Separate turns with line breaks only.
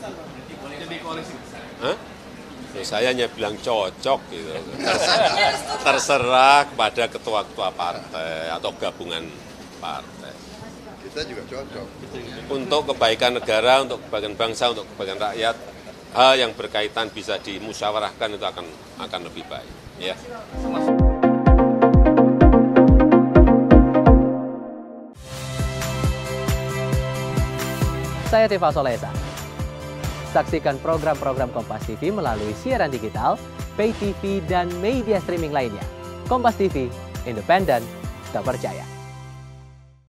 Jadi koalisi.
Hah? Ya, saya hanya bilang cocok gitu. Terserah kepada ketua-ketua partai atau gabungan partai.
Kita juga cocok.
Untuk kebaikan negara, untuk kebaikan bangsa, untuk kebaikan rakyat, hal yang berkaitan bisa dimusyawarahkan itu akan lebih baik. Ya.
Saya Tifa Solesa. Saksikan program-program Kompas TV melalui siaran digital, pay TV, dan media streaming lainnya. Kompas TV, independen, terpercaya.